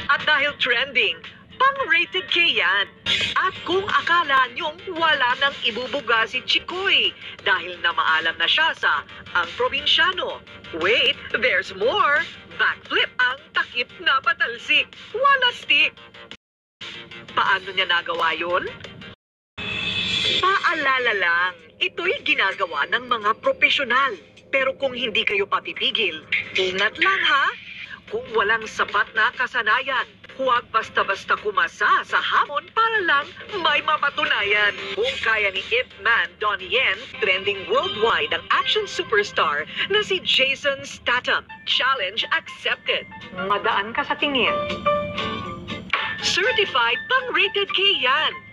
At dahil trending, pang-rated K yan. At kung akala niyong wala nang ibubuga si Chikoy dahil namaalam na siya sa Ang Probinsyano. Wait, there's more. Backflip ang takip na patalsik. Wala stick. Paano niya nagawa yun? Paalala lang, ito'y ginagawa ng mga profesional. Pero kung hindi kayo papipigil, ingat lang ha! Kung walang sapat na kasanayan, huwag basta-basta kumasa sa hamon para lang may mapatunayan. Kung kaya ni Ip Man Donnie Yen, trending worldwide ang action superstar na si Jason Statham. Challenge accepted. Madaan ka sa tingin. Certified pang-rated K yan.